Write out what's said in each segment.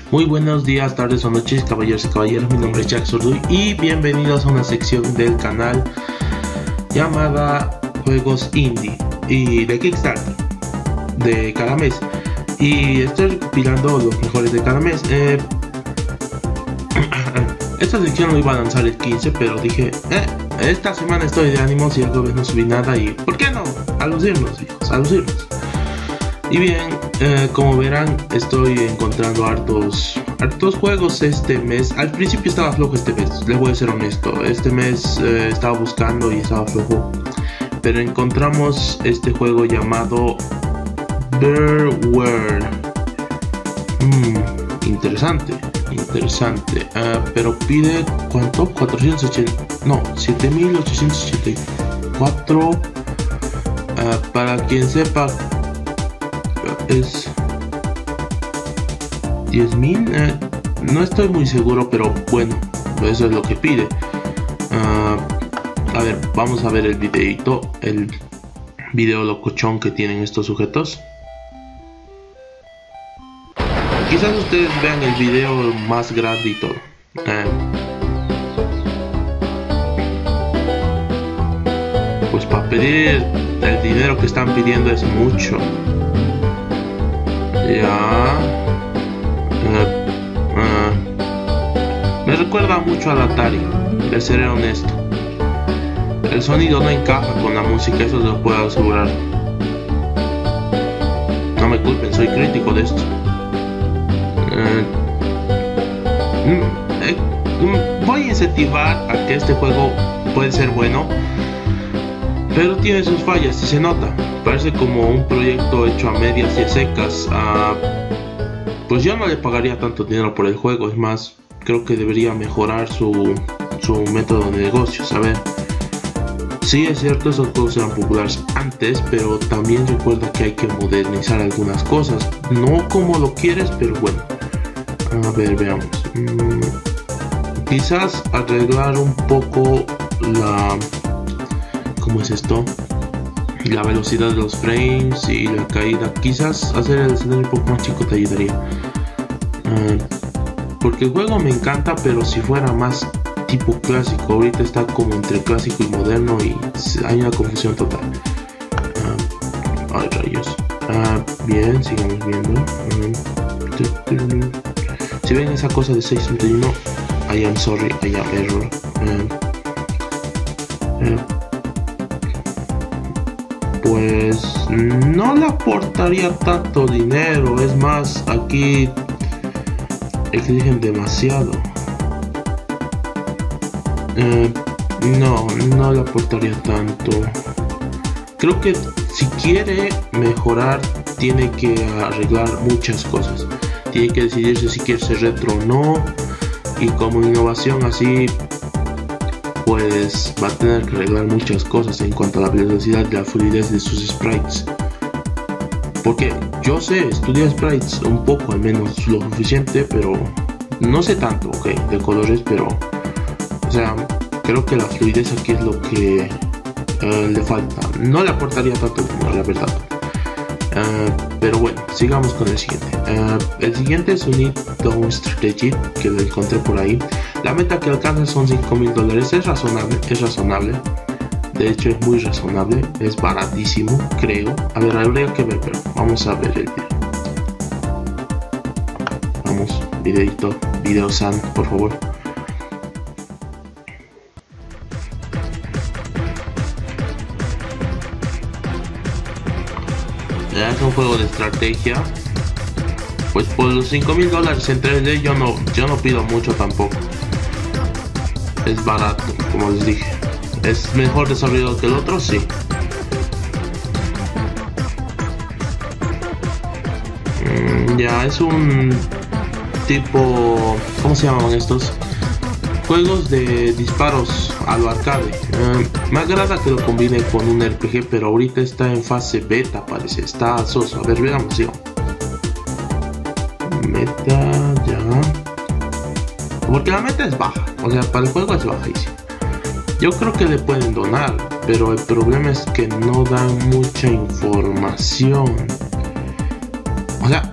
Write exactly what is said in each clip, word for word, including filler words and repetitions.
Muy buenos días, tardes o noches, caballeros y caballeras. Mi nombre es Jack Sorduy y bienvenidos a una sección del canal llamada Juegos Indie y de Kickstarter de cada mes. Y estoy recopilando los mejores de cada mes. Eh, esta sección lo iba a lanzar el quince, pero dije, eh, esta semana estoy de ánimos y el jueves no subí nada y ¿por qué no? A lucirnos, hijos, a lucirnos. Y bien, eh, como verán, estoy encontrando hartos, hartos juegos este mes. Al principio estaba flojo este mes, les voy a ser honesto. Este mes eh, estaba buscando y estaba flojo. Pero encontramos este juego llamado Bearware. Mm, interesante, interesante. Uh, pero pide, ¿cuánto? cuatrocientos ochenta, no, siete mil ochocientos ochenta y cuatro. Uh, para quien sepa, es diez mil, eh, no estoy muy seguro, pero bueno, eso es lo que pide. Uh, a ver, vamos a ver el videito, el video locochón que tienen estos sujetos. Quizás ustedes vean el video más grande y todo. Eh, pues para pedir el dinero que están pidiendo es mucho. Ya. Uh, uh. Me recuerda mucho al Atari, de ser honesto. El sonido no encaja con la música, eso se lo puedo asegurar. No me culpen, soy crítico de esto. Uh, eh, voy a incentivar a que este juego puede ser bueno, pero tiene sus fallas y se nota. Parece como un proyecto hecho a medias y a secas. Uh, pues yo no le pagaría tanto dinero por el juego. Es más, creo que debería mejorar su, su método de negocios. A ver, sí es cierto, esos juegos eran populares antes, pero también recuerda que hay que modernizar algunas cosas. No como lo quieres, pero bueno. A ver, veamos. Mm, quizás arreglar un poco la... ¿Cómo es esto? La velocidad de los frames y la caída. Quizás hacer el escenario un poco más chico te ayudaría. Uh, porque el juego me encanta, pero si fuera más tipo clásico. Ahorita está como entre clásico y moderno y hay una confusión total. Uh, ay, rayos. Uh, bien, sigamos viendo. Uh, si ven esa cosa de seis punto uno, I am sorry, I am error. Uh, uh, Pues no le aportaría tanto dinero, es más, aquí exigen demasiado. Eh, no, no le aportaría tanto. Creo que si quiere mejorar, tiene que arreglar muchas cosas. Tiene que decidirse si quiere ser retro o no. Y como innovación así, pues va a tener que arreglar muchas cosas en cuanto a la velocidad y la fluidez de sus sprites. Porque yo sé, estudié sprites un poco, al menos lo suficiente, pero no sé tanto, ok, de colores, pero o sea, creo que la fluidez aquí es lo que uh, le falta. No le aportaría tanto, no, la verdad. Uh, pero bueno, sigamos con el siguiente. Uh, el siguiente es un Down Strategy, que lo encontré por ahí. La meta que alcanza son cinco mil dólares. Es razonable, es razonable. De hecho, es muy razonable. Es baratísimo, creo. A ver, habría que ver, pero vamos a ver el video. Vamos, videito, video san, por favor. Ya es un juego de estrategia. Pues por los cinco mil dólares en tres D yo no, yo no pido mucho tampoco. Es barato, como les dije. ¿Es mejor desarrollado que el otro? Sí. Mm, ya, es un tipo... ¿Cómo se llaman estos? Juegos de disparos a lo arcade. Uh, me agrada que lo combine con un R P G, pero ahorita está en fase beta, parece. Está soso. A ver, veamos, ¿sí? Meta, ya. Porque la meta es baja. O sea, para el juego es bajísima. Yo creo que le pueden donar, pero el problema es que no dan mucha información. O sea,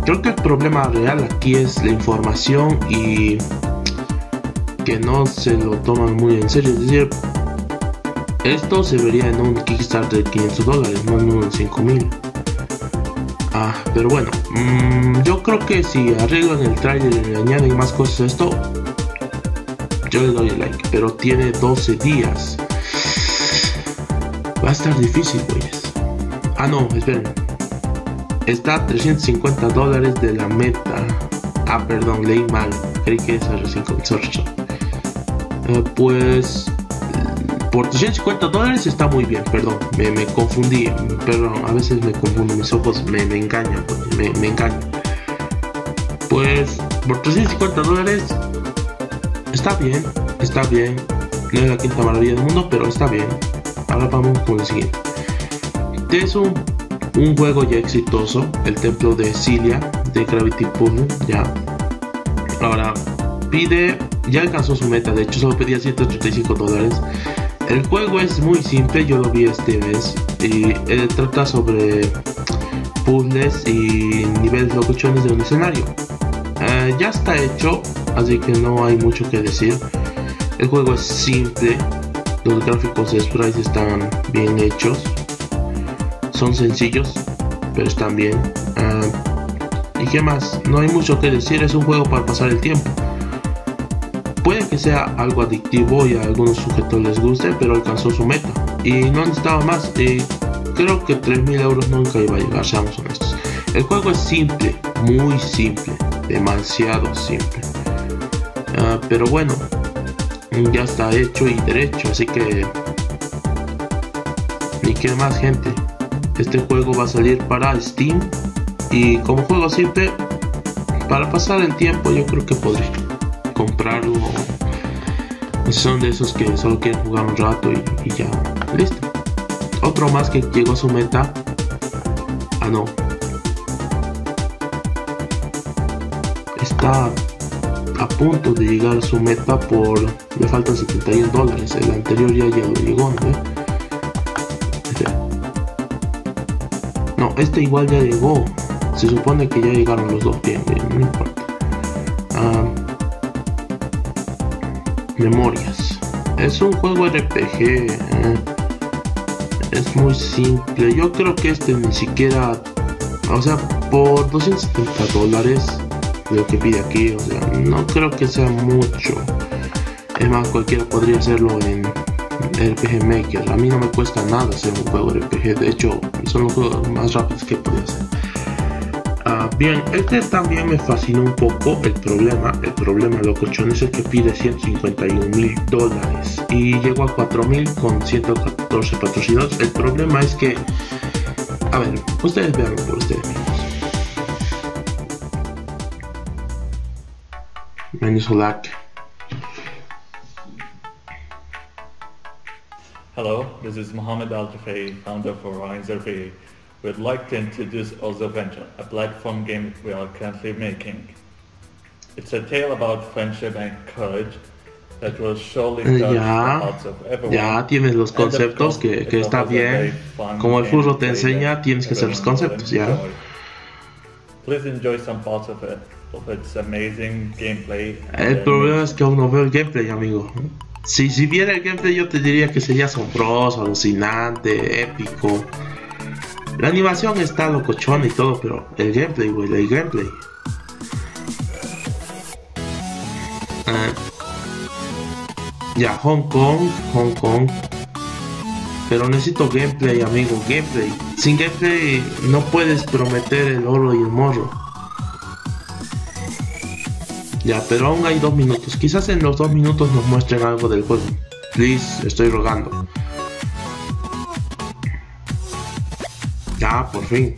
creo que el problema real aquí es la información y que no se lo toman muy en serio. Es decir, esto se vería en un Kickstarter de quinientos dólares, no en un cinco mil. Ah, pero bueno, mmm, yo creo que si arreglan el trailer y le añaden más cosas a esto, yo le doy el like. Pero tiene doce días. Va a estar difícil, pues. Ah, no, esperen. Está a trescientos cincuenta dólares de la meta. Ah, perdón, leí mal. Creí que esa recién comenzó. Uh, pues por trescientos cincuenta dólares está muy bien. Perdón, me, me confundí. Perdón, a veces me confundo. Mis ojos me, me engañan. Pues, me, me engañan. Pues por trescientos cincuenta dólares está bien. Está bien. No es la quinta maravilla del mundo, pero está bien. Ahora vamos con el siguiente. Este es un, un juego ya exitoso. El templo de Cilia de Gravity Puzzle. Ya. Ahora pide. Ya alcanzó su meta, de hecho solo pedía ciento treinta y cinco dólares. El juego es muy simple, yo lo vi este mes y eh, trata sobre puzzles y niveles locochones de un escenario. Eh, ya está hecho, así que no hay mucho que decir. El juego es simple, los gráficos de sprites están bien hechos, son sencillos, pero están bien. Eh, ¿Y qué más? No hay mucho que decir, es un juego para pasar el tiempo. Puede que sea algo adictivo y a algunos sujetos les guste, pero alcanzó su meta y no necesitaba más. Y creo que tres mil euros nunca iba a llegar, seamos honestos. El juego es simple, muy simple, demasiado simple. Uh, pero bueno, ya está hecho y derecho, así que ni que más, gente. Este juego va a salir para Steam y como juego simple, para pasar el tiempo, yo creo que podría comprarlo. Son de esos que solo quieren jugar un rato y, y ya, listo. Otro más que llegó a su meta. Ah, no, está a punto de llegar a su meta por le faltan setenta y uno dólares. El anterior ya, ya lo llegó, ¿no? Este. No, este igual ya llegó. Se supone que ya llegaron los dos bien, bien, no importa. Ah, Memorias. Es un juego R P G. Eh. Es muy simple. Yo creo que este ni siquiera. O sea, por doscientos setenta dólares. Lo que pide aquí. O sea, no creo que sea mucho. Es más, cualquiera podría hacerlo en R P G Maker. A mí no me cuesta nada hacer un juego R P G. De hecho, son los juegos más rápidos que podría hacer. Uh, bien, este también me fascinó un poco. El problema, el problema locochón es el que pide ciento cincuenta y un mil dólares y llegó a cuatro mil con ciento catorce patrocinados. El problema es que, a ver, ustedes vean por ustedes mismos. Menusolac. Hello, this is Mohammed Al-Jafei, founder of Orion's R P G. We'd like to introduce Ozo Venture, a platform game we are currently making. It's a tale about friendship and courage that will surely touch the hearts of everyone. Ya tienes los conceptos, que, que está bien. Como el furro te enseña, tienes que hacer los conceptos, ya. Please enjoy some parts of it, of its amazing gameplay. El problema es que aún no veo el gameplay, amigo. Si, si viera el gameplay yo te diría que sería asombroso, alucinante, épico. La animación está locochona y todo, pero el gameplay, güey, el gameplay. Uh, ya, Hong Kong, Hong Kong. Pero necesito gameplay, amigo, gameplay. Sin gameplay no puedes prometer el oro y el morro. Ya, pero aún hay dos minutos. Quizás en los dos minutos nos muestren algo del juego. Please, estoy rogando. Ya, por fin.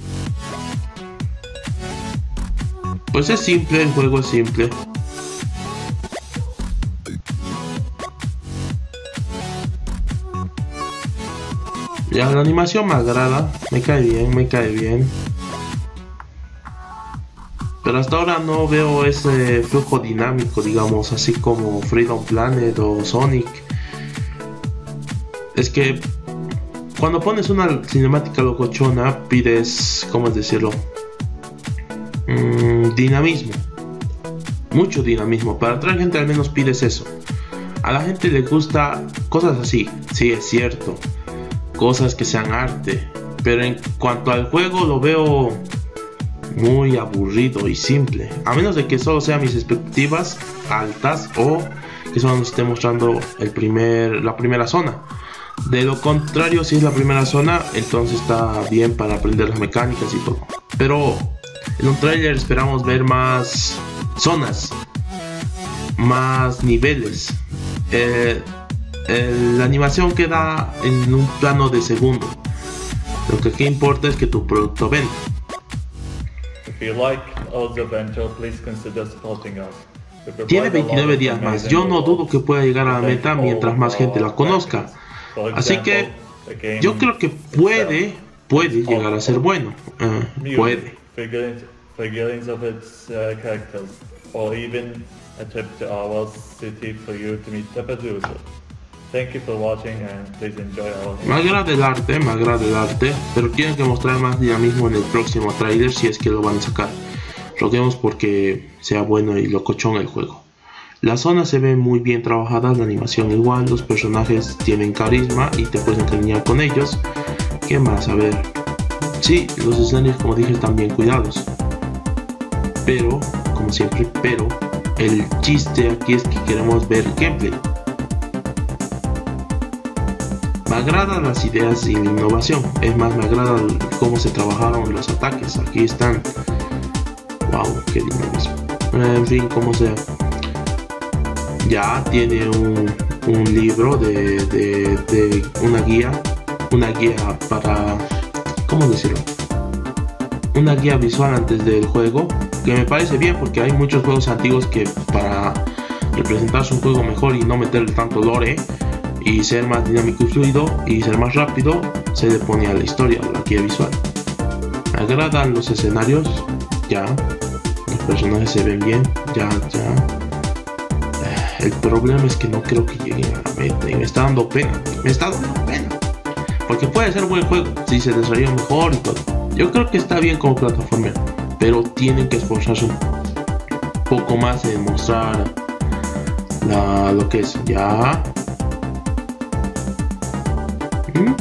Pues es simple, el juego es simple. Ya, la animación me agrada, me cae bien, me cae bien. Pero hasta ahora no veo ese flujo dinámico, digamos, así como Freedom Planet o Sonic. Es que cuando pones una cinemática locochona, pides, ¿cómo es decirlo? mmm, dinamismo, mucho dinamismo. Para atraer gente al menos pides eso. A la gente le gusta cosas así, sí, es cierto, cosas que sean arte, pero en cuanto al juego lo veo muy aburrido y simple, a menos de que solo sean mis expectativas altas o que solo nos esté mostrando el primer, la primera zona. De lo contrario, si es la primera zona, entonces está bien para aprender las mecánicas y todo. Pero en un trailer esperamos ver más zonas, más niveles. Eh, eh, la animación queda en un plano de segundo. Lo que aquí importa es que tu producto venda. Tiene veintinueve días más. Yo no dudo que pueda llegar a la meta mientras más gente la conozca. Así que yo creo que puede, puede llegar a ser bueno. Uh, puede. A trip to our city for you to meet the producer. Thank you for watching and please enjoy our... Me agrada el arte, me agrada el arte, pero tienen que mostrar más dinamismo en el próximo trailer si es que lo van a sacar. Roguemos porque sea bueno y locochón el juego. Las zonas se ven muy bien trabajadas, la animación igual, los personajes tienen carisma y te puedes encariñar con ellos. ¿Qué más? A ver... Sí, los escenarios como dije están bien cuidados. Pero, como siempre, pero... el chiste aquí es que queremos ver gameplay. Me agradan las ideas y la innovación. Es más, me agrada cómo se trabajaron los ataques. Aquí están. Wow, qué dinamismo. En fin, como sea. Ya tiene un, un libro de, de, de una guía. Una guía para... ¿cómo decirlo? Una guía visual antes del juego, que me parece bien porque hay muchos juegos antiguos que para representarse un juego mejor y no meterle tanto lore y ser más dinámico y fluido y ser más rápido, se le pone a la historia, a la guía visual. Me agradan los escenarios, ya, los personajes se ven bien, ya, ya. El problema es que no creo que lleguen a la meta y me está dando pena, me está dando pena, porque puede ser un buen juego si se desarrolla mejor y todo. Yo creo que está bien como plataforma, pero tienen que esforzarse un poco más en mostrar la, lo que es. Ya. ¿Mm?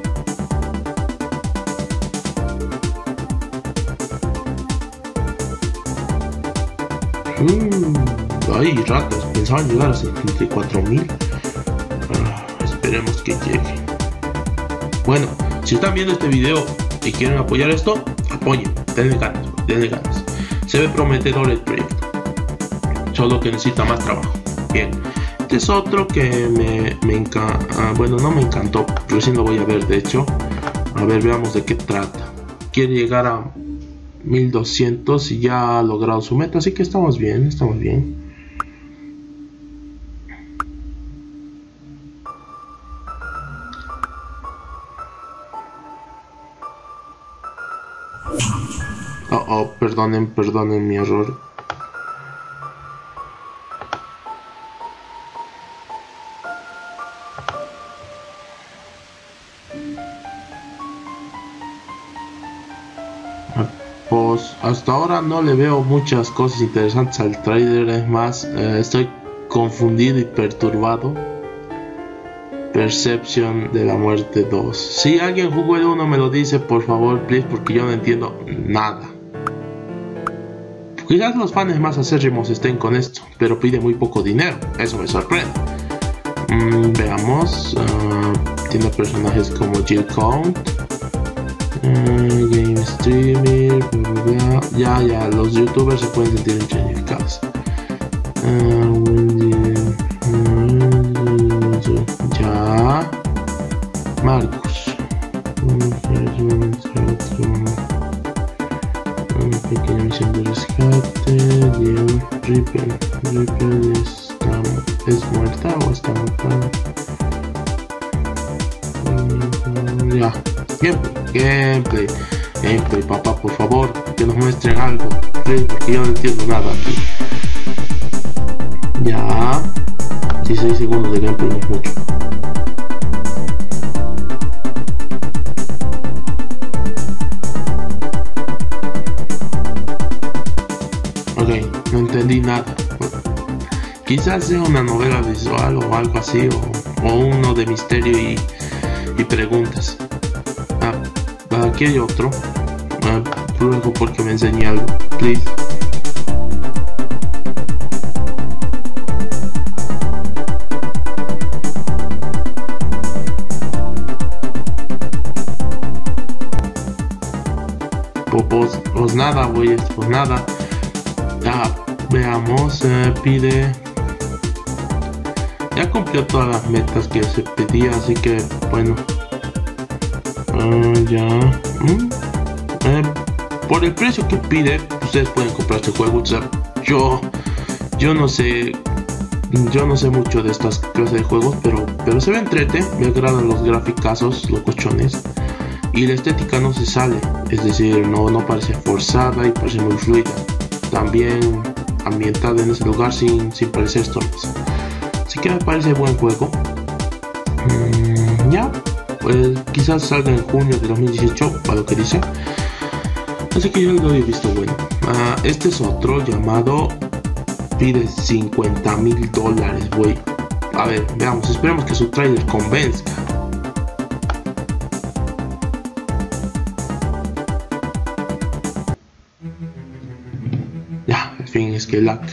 Uh, ay, ratas, pensaban llegar a setenta y cuatro mil. Uh, esperemos que llegue. Bueno, si están viendo este video y quieren apoyar esto, apoyen, denle ganas, denle ganas. Se ve prometedor el proyecto, solo que necesita más trabajo. Bien, este es otro que me, me encanta, ah, bueno, no me encantó, recién lo voy a ver de hecho. A ver, veamos de qué trata. Quiere llegar a mil doscientos y ya ha logrado su meta, así que estamos bien, estamos bien. Oh, oh, perdonen, perdonen mi error. Pues hasta ahora no le veo muchas cosas interesantes al trailer, es más, eh, estoy confundido y perturbado. Perception de la muerte dos. Si alguien jugó el uno me lo dice por favor, please, porque yo no entiendo nada. Quizás los fans más acérrimos estén con esto, pero pide muy poco dinero, eso me sorprende. Mm, veamos, uh, tiene personajes como Jill Count, uh, Game Streamer, bla, bla, bla. Ya, ya, los youtubers se pueden sentir identificados. Uh, ya, Marcus. Una pequeña misión de rescate. Diego Ripper. Ripper está, es muerta o está muerta. Ya, gameplay, gameplay, gameplay, papá, por favor, que nos muestren algo, porque yo no entiendo nada aquí. Ya, dieciséis segundos de gameplay no es mucho. entendí nada. Quizás sea una novela visual o algo así, o, o uno de misterio y, y preguntas. Ah, aquí hay otro. Ah, luego porque me enseñé algo, please. Pues, pues nada, güey, pues nada. Ah, veamos, eh, pide. Ya cumplió todas las metas que se pedía, así que bueno. Uh, ya. ¿Mm? Eh, por el precio que pide, ustedes pueden comprar este juego. O sea, yo, yo no sé, yo no sé mucho de estas clases de juegos, pero, pero se ve entrete. Me agradan los graficazos, los cochones. Y la estética no se sale, es decir, no, no parece forzada y parece muy fluida. También ambientada en ese lugar sin, sin parecer estorbos. Así que me parece buen juego. Mm, ya, pues quizás salga en junio de dos mil dieciocho, para lo que dice. Así que yo lo he visto bueno. Uh, este es otro llamado, pide cincuenta mil dólares, güey. A ver, veamos, esperemos que su trailer convenzca. Ya, en fin, es que la...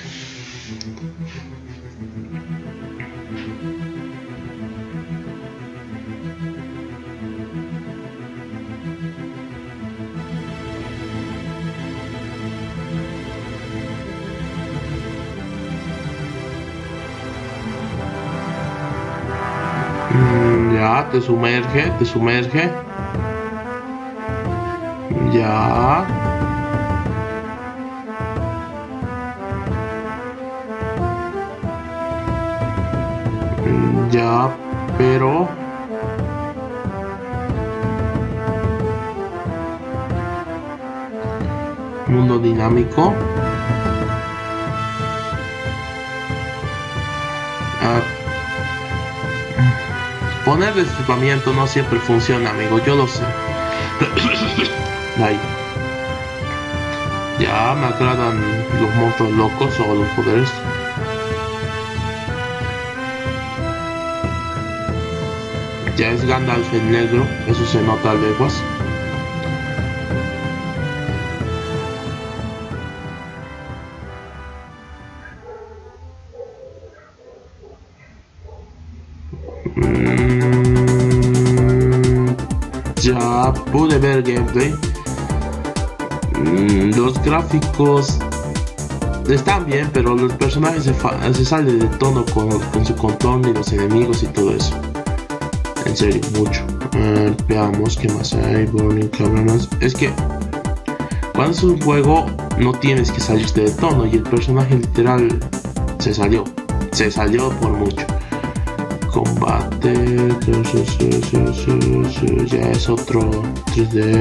Mm, ya, te sumerge, te sumerge. Ya. Ya, pero mundo dinámico. Ah, poner destripamiento no siempre funciona, amigo, yo lo sé. Ahí. Ya me agradan los monstruos locos o los poderes. Ya es Gandalf el negro, eso se nota a leguas. Mm, ya pude ver gameplay. Mm, los gráficos están bien, pero los personajes se, se salen de tono con, con su contorno y los enemigos y todo eso. En serio, mucho. Uh, veamos qué más hay. Burning Cavernas. Es que cuando es un juego no tienes que salirte de tono y el personaje literal se salió. Se salió por mucho. Combate. Ya es otro tres D.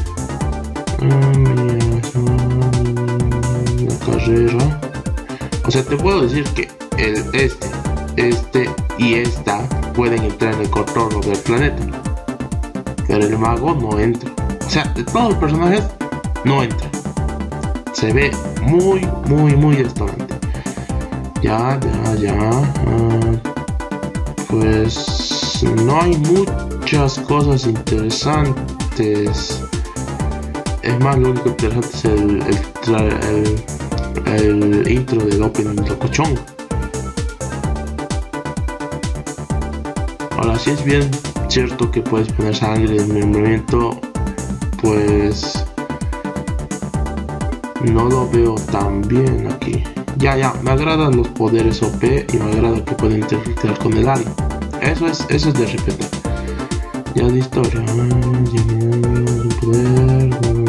La carrera. O sea, te puedo decir que el este, este y esta pueden entrar en el contorno del planeta, pero el mago no entra. O sea, de todos los personajes no entra. Se ve muy, muy, muy restaurante. Ya, ya, ya. Uh, pues no hay muchas cosas interesantes. Es más, lo único interesante es el, el, el, el intro del opening locochón. Ahora, si es bien cierto que puedes poner sangre en el movimiento, pues no lo veo tan bien aquí. Ya, ya, me agradan los poderes O P y me agrada que pueden interactuar con el área. Eso es, eso es de respetar. Ya de historia. Poder.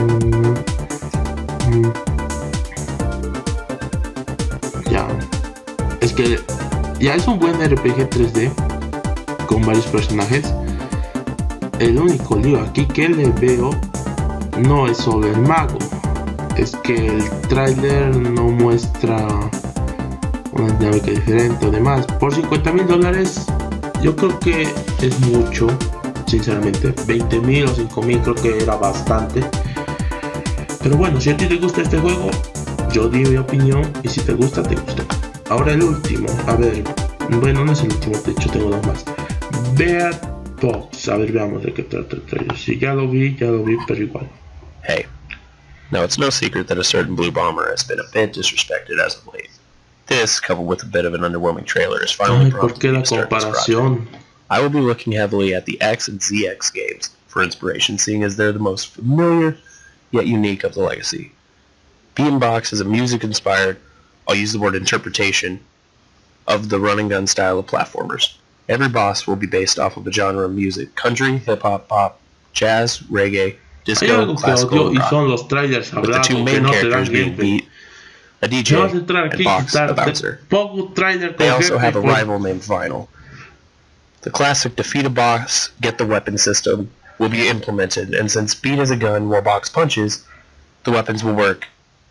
Ya. Es que ya es un buen R P G tres D con varios personajes. El único lío aquí que le veo no es solo el mago, es que el tráiler no muestra una dinámica diferente o demás. Por cincuenta mil dólares yo creo que es mucho, sinceramente. Veinte mil o cinco mil creo que era bastante, pero bueno, si a ti te gusta este juego, yo di mi opinión y si te gusta, te gustó. Ahora el último, a ver, bueno, no es el último, de hecho tengo dos más. Beat Box, a ver, veamos de qué trata el trailer. Sí, ya lo vi, ya lo vi, pero igual. Hey, now it's no secret that a certain Blue Bomber has been a bit disrespected as of late. This, coupled with a bit of an underwhelming trailer, is finally Ay, ¿por qué prompted me la to start this comparación? project. I will be looking heavily at the X and Z X games for inspiration, seeing as they're the most familiar yet unique of the legacy. Beat Box is a music-inspired, I'll use the word interpretation, of the run-and-gun style of platformers. Every boss will be based off of a genre of music: country, hip-hop, pop, jazz, reggae, disco, classical, and rock, los trailers with the two main characters being Beat, a D J, and Box, the bouncer. They also have a rival named Vinyl. The classic defeat a boss, get the weapon system will be implemented, and since Beat is a gun while Box punches, the weapons will work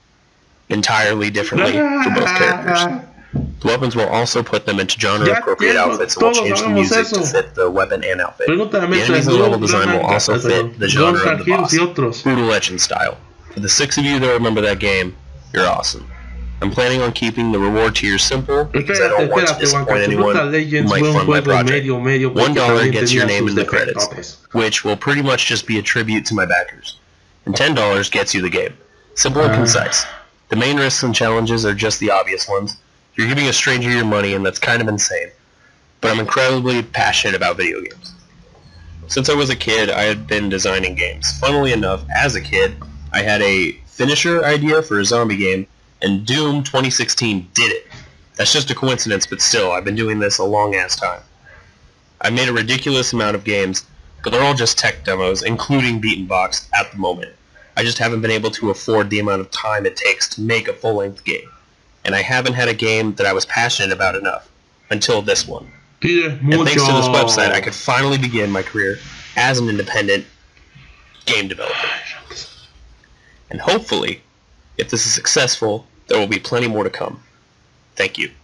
entirely differently for both characters. The weapons will also put them into genre-appropriate outfits and will change the music to fit the weapon and outfit. The enemies and level design will also fit the genre of the boss, Brutal Legend style. For the six of you that remember that game, you're awesome. I'm planning on keeping the reward tiers simple because I don't want to disappoint anyone who might fund my project. One dollar gets your name in the credits, which will pretty much just be a tribute to my backers. And ten dollars gets you the game. Simple and concise. The main risks and challenges are just the obvious ones. You're giving a stranger your money, and that's kind of insane. But I'm incredibly passionate about video games. Since I was a kid, I had been designing games. Funnily enough, as a kid, I had a finisher idea for a zombie game, and Doom twenty sixteen did it. That's just a coincidence, but still, I've been doing this a long-ass time. I've made a ridiculous amount of games, but they're all just tech demos, including Beat Box, at the moment. I just haven't been able to afford the amount of time it takes to make a full-length game. And I haven't had a game that I was passionate about enough, until this one. And thanks to this website, I could finally begin my career as an independent game developer. And hopefully, if this is successful, there will be plenty more to come. Thank you.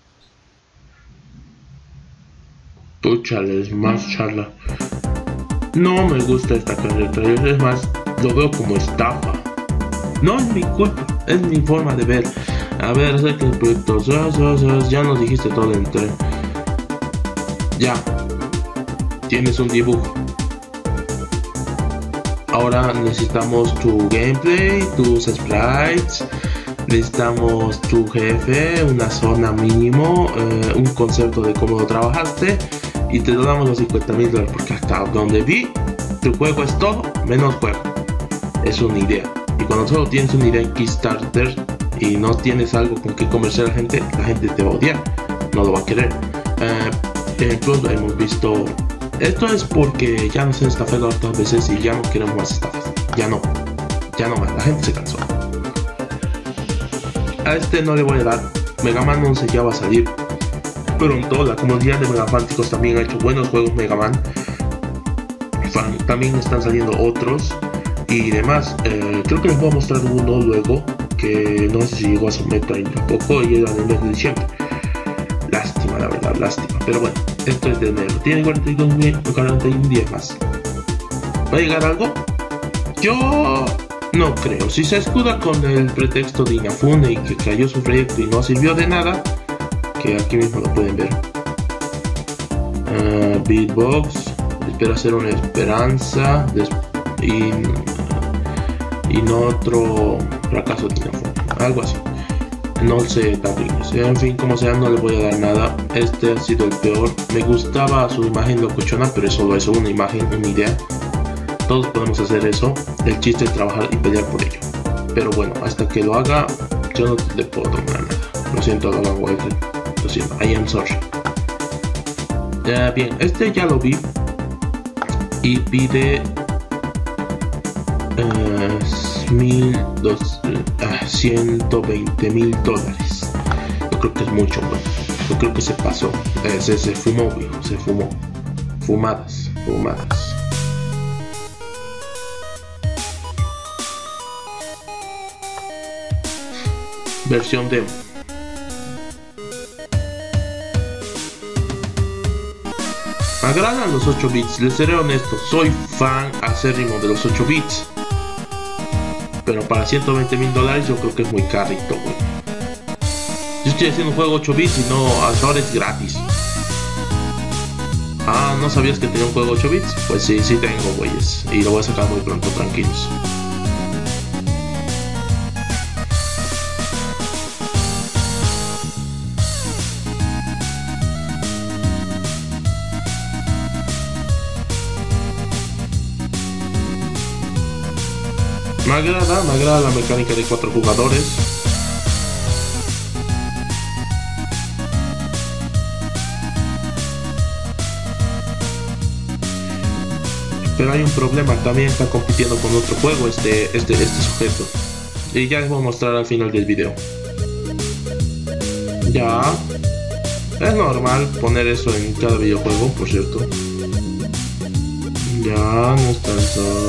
Puchales, más charla. No me gusta esta carreta, es más, lo veo como estafa. No es mi culpa, es mi forma de ver. A ver, acerca del proyecto, ya nos dijiste todo el tren. Ya, tienes un dibujo. Ahora necesitamos tu gameplay, tus sprites, necesitamos tu jefe, una zona mínimo, eh, un concepto de cómo lo trabajaste y te damos los cincuenta mil dólares porque hasta donde vi, tu juego es todo menos juego. Es una idea. Y cuando solo tienes una idea en Kickstarter y no tienes algo con que convencer a la gente, la gente te va a odiar, no lo va a querer. Eh, ejemplos hemos visto. Esto es porque ya nos han estafado otras veces y ya no queremos más estafas. Ya no, ya no más, la gente se cansó. A este no le voy a dar. Mega Man once ya va a salir pronto. La comunidad de Megafánticos también ha hecho buenos juegos Mega Man. También están saliendo otros y demás. Eh, creo que les voy a mostrar uno luego que no sé si llegó a su meta en tampoco y era en el mes de diciembre. Lástima, la verdad, lástima. Pero bueno, esto es de enero. Tiene cuarenta y un días más. ¿Va a llegar algo? Yo no creo. Si se escuda con el pretexto de Inafune y que cayó su proyecto y no sirvió de nada, que aquí mismo lo pueden ver. Uh, Beatbox espera hacer una esperanza y, y no otro fracaso de Inafune. Algo así. No sé también. En fin, como sea, no le voy a dar nada. Este ha sido el peor. Me gustaba su imagen locochona, pero es solo eso, una imagen, una idea. Todos podemos hacer eso. El chiste es trabajar y pelear por ello. Pero bueno, hasta que lo haga, yo no le puedo tomar nada. Lo siento, Logan Walker. Lo siento, I am sorry. Uh, bien, este ya lo vi. Y pide uh, mil dos, uh, ciento veinte mil dólares. Yo creo que es mucho, bueno. Yo creo que se pasó. Eh, se, se fumó, viejo. Se fumó. Fumadas, fumadas. Versión demo. Me agradan los ocho bits, les seré honesto, soy fan acérrimo de los ocho bits. pero para ciento veinte mil dólares yo creo que es muy carito, güey. Yo estoy haciendo un juego ocho bits y no, hasta ahora es gratis. Ah, ¿no sabías que tenía un juego ocho bits? Pues sí, sí tengo, güeyes. Y lo voy a sacar muy pronto, tranquilos. Me agrada, me agrada la mecánica de cuatro jugadores. Pero hay un problema, también está compitiendo con otro juego este, este, este sujeto. Y ya les voy a mostrar al final del video. Ya. Es normal poner eso en cada videojuego, por cierto. Ya, no es tanto...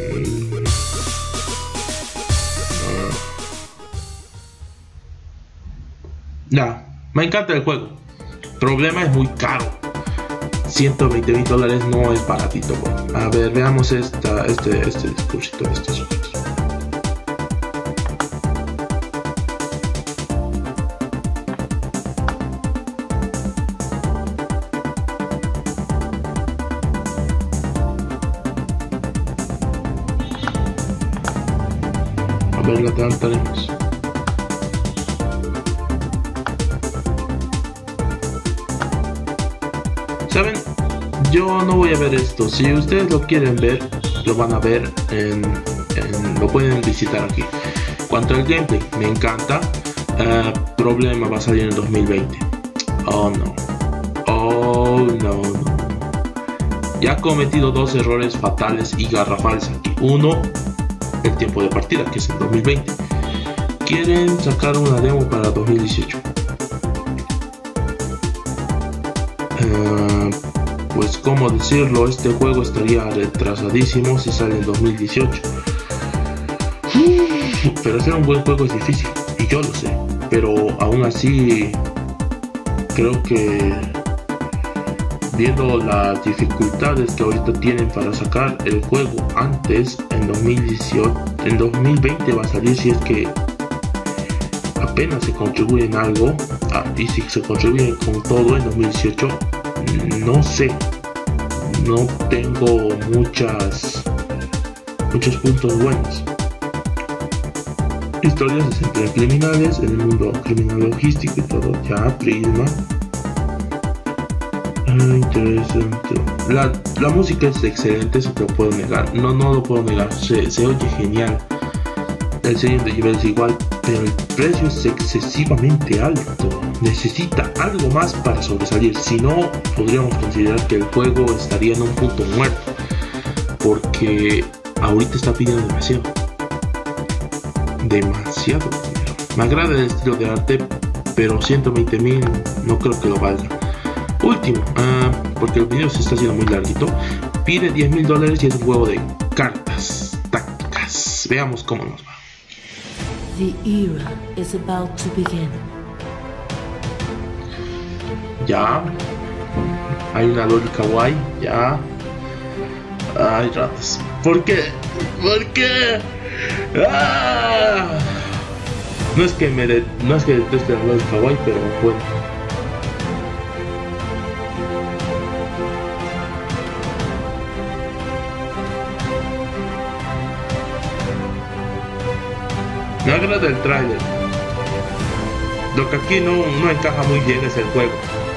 Ya, me encanta el juego. El problema es muy caro. ciento veinte mil dólares no es baratito, bro. A ver, veamos esta, este, este discursito de estos sujetos. A ver, la tenemos. ¿Saben? Yo no voy a ver esto. Si ustedes lo quieren ver, lo van a ver en, en lo pueden visitar aquí. Cuanto al gameplay, me encanta. Uh, problema, va a salir en dos mil veinte. Oh no. Oh no, no. Ya ha cometido dos errores fatales y garrafales aquí. Uno, el tiempo de partida, que es en dos mil veinte. Quieren sacar una demo para dos mil dieciocho. Uh, pues cómo decirlo, este juego estaría retrasadísimo si sale en dos mil dieciocho. Pero hacer un buen juego es difícil, y yo lo sé, pero aún así creo que viendo las dificultades que ahorita tienen para sacar el juego antes, en dos mil dieciocho, en dos mil veinte va a salir, si es que apenas se contribuyen algo. Ah, y si se contribuyen con todo en dos mil dieciocho, no sé, no tengo muchas muchos puntos buenos. Historias entre criminales en el mundo criminal logístico y todo. Ya, Prisma. Ah, interesante. La, la música es excelente, eso te lo puedo negar. No, no lo puedo negar. Se, se oye genial. El diseño de nivel es igual, pero el precio es excesivamente alto. Necesita algo más para sobresalir. Si no, podríamos considerar que el juego estaría en un punto muerto, porque ahorita está pidiendo demasiado. Demasiado dinero. Me agrada el estilo de arte, pero ciento veinte mil no creo que lo valga. Último, uh, porque el video se está haciendo muy larguito. Pide diez mil dólares y es un juego de cartas tácticas. Veamos cómo nos va. The era is about to begin. Ya. Hay una Loli Kawaii. Ya. Ay, ratas. ¿Por qué? ¿Por qué? ¡Ah! No es que me de, no es que deteste la Loli Kawaii, pero bueno. Me agrada el trailer. Lo que aquí no, no encaja muy bien es el juego.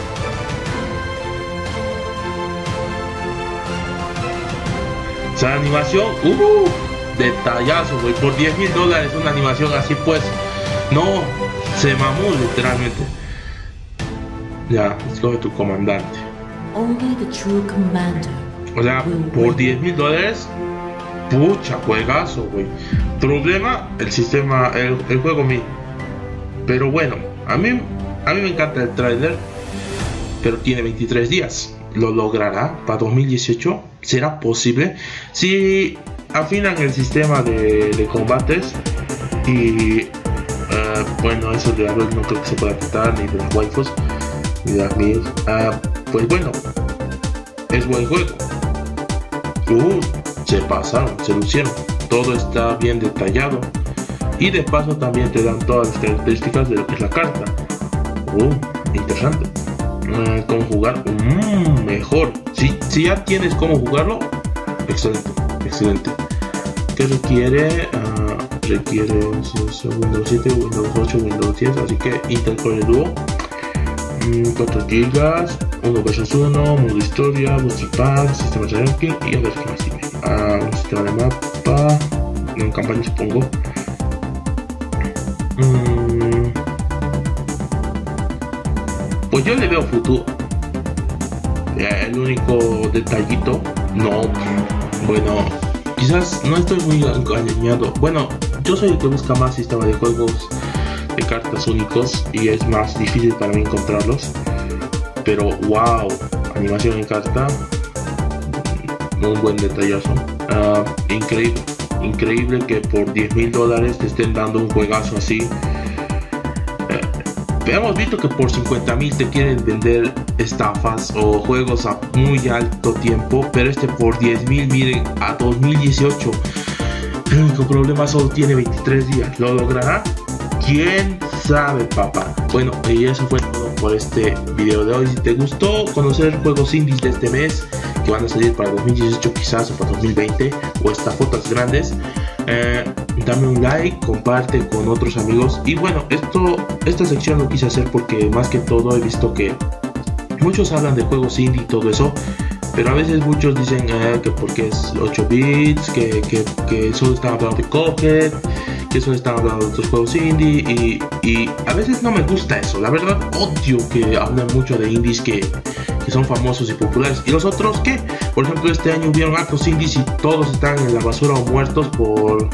O sea, animación, uh, detallazo, güey. Por diez mil dólares una animación así, pues. No, se mamó literalmente. Ya, escoge tu comandante. Only the true commander. O sea, por diez mil dólares. Pucha, juegazo, güey. Problema, el sistema, el, el juego mismo. Pero bueno, a mí, a mí me encanta el trailer, pero tiene veintitrés días. ¿Lo logrará para dos mil dieciocho? ¿Será posible? Si afinan el sistema de, de combates y uh, bueno, eso de la no creo que se pueda quitar, ni de las waifus, ni de las mil. Uh, pues bueno, es buen juego. Uh, se pasaron, se lucieron. todo está bien detallado. Y de paso también te dan todas las características de lo que es la carta. Uh, interesante. Uh, ¿Cómo jugar? Mm, mejor. Si, si ya tienes cómo jugarlo, excelente, excelente. ¿Qué requiere? Uh, requiere Windows siete, Windows ocho, Windows diez, así que Intel Core Duo. Mm, cuatro gigas, uno versus uno, modo historia, bootstrap, sistema de ranking y a ver qué más tiene. Uh, un sistema de mapa, en campaña supongo. Mm, pues yo le veo futuro. Eh, el único detallito, no, bueno, quizás no estoy muy alineado. Bueno, yo soy el que busca más sistema de juegos de cartas únicos y es más difícil para mí encontrarlos. Pero wow, animación en carta, un buen detallazo. Uh, increíble, increíble que por diez mil dólares te estén dando un juegazo así. Hemos visto que por cincuenta mil te quieren vender estafas o juegos a muy alto tiempo, pero este por diez mil, miren, a dos mil dieciocho. El único problema solo tiene veintitrés días. ¿Lo logrará? ¿Quién sabe, papá? Bueno, y eso fue todo por este video de hoy. Si te gustó conocer juegos indies de este mes que van a salir para dos mil dieciocho quizás o para dos mil veinte, o estafotas grandes, eh, dame un like, comparte con otros amigos. Y bueno, esto esta sección lo quise hacer porque más que todo he visto que muchos hablan de juegos indie y todo eso, pero a veces muchos dicen eh, que porque es ocho bits, que, que, que solo están hablando de Cuphead, que solo están hablando de otros juegos indie, y, y a veces no me gusta eso. La verdad odio que hablen mucho de indies que, que son famosos y populares. ¿Y los otros qué? Por ejemplo, este año hubieron hartos indies y todos están en la basura o muertos por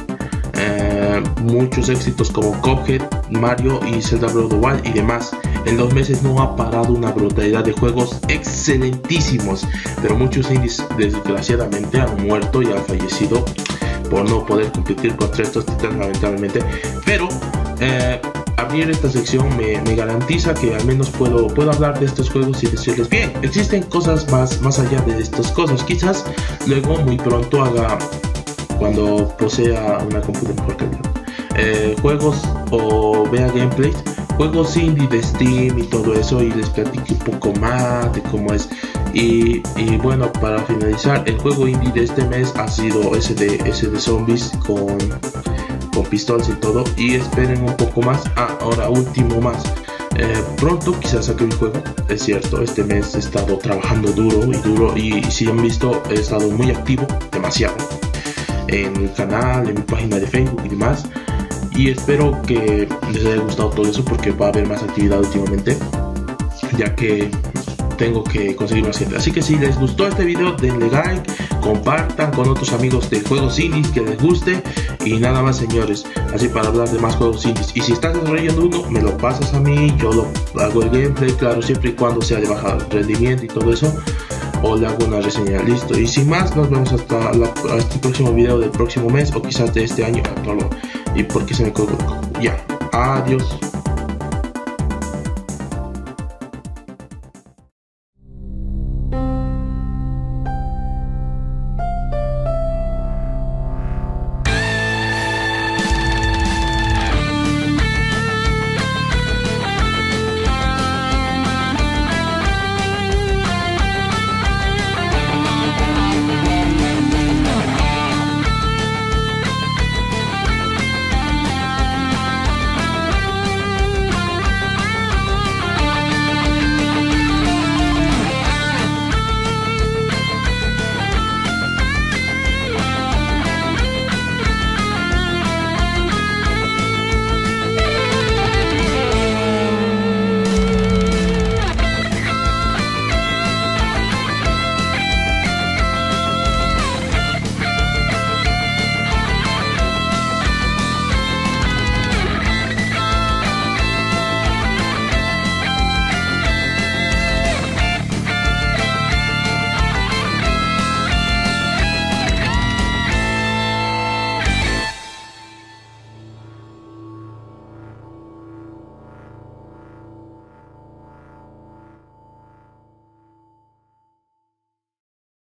eh, muchos éxitos como Cuphead, Mario y Zelda Breath of the Wild y demás. En dos meses no ha parado una brutalidad de juegos excelentísimos, pero muchos indies desgraciadamente han muerto y han fallecido por no poder competir contra estos titanes, lamentablemente. Pero eh, abrir esta sección me, me garantiza que al menos puedo, puedo hablar de estos juegos y decirles, bien, existen cosas más, más allá de estas cosas. Quizás luego muy pronto haga, cuando posea una computadora mejor calidad, eh, juegos o vea gameplays, juegos indie de Steam y todo eso, y les platique un poco más de cómo es. Y, y bueno, para finalizar, el juego indie de este mes ha sido ese de, ese de zombies con, con pistolas y todo. Y esperen un poco más. Ah, ahora último más. Eh, pronto quizás saque un juego. Es cierto, este mes he estado trabajando duro y duro. Y, y si han visto, he estado muy activo, demasiado, en el canal, en mi página de Facebook y demás. Y espero que les haya gustado todo eso, porque va a haber más actividad últimamente, ya que tengo que conseguir más gente. Así que si les gustó este video, denle like, compartan con otros amigos de juegos indies que les guste. Y nada más, señores, así para hablar de más juegos indies. Y si estás desarrollando uno, me lo pasas a mí, yo lo hago el gameplay, claro, siempre y cuando sea de bajo rendimiento y todo eso, o le hago una reseña, listo. Y sin más, nos vemos hasta, la, hasta el próximo video del próximo mes, o quizás de este año, no lo, y porque se me colgó. Ya, adiós.